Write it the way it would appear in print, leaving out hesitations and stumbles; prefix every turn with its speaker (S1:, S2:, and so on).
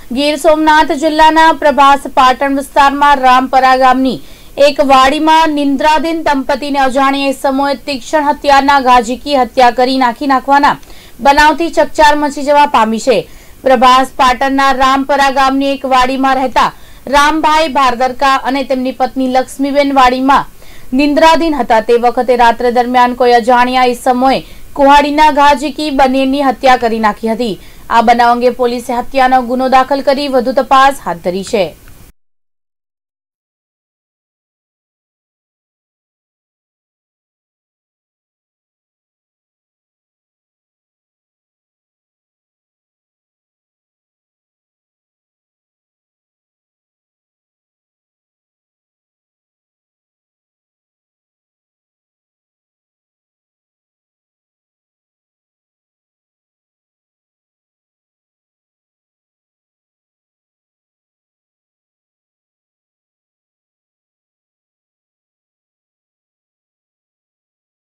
S1: ગીર સોમનાથ જિલ્લાના પ્રભાસ પાટણ વિસ્તારમાં રામપરા ગામની એક વાડીમાં નિંદ્રાધીન દંપતીને અજાણ્યા ઇસમોએ તીક્ષ્ણ હથિયારના ઘા ઝીકી હત્યા કરી નાખવાના બનાવથી ચકચાર મચી જવા પામી છે। પ્રભાસ પાટણના રામપરા ગામની એક વાડીમાં રહેતા રામભાઈ ભારદરકા અને તેમની પત્ની લક્ષ્મીબેન વાડીમાં નિંદ્રાધીન હતા। તે વખતે રાત્રે દરમિયાન કોઈ અજાણ્યા ઇસમોએ કુહાડીના ઘા ઝીકી બંનેની હત્યા કરી નાખી હતી। આ બનાવ અંગે પોલીસે હત્યાનો ગુનો દાખલ કરી વધુ તપાસ હાથ ધરી છે।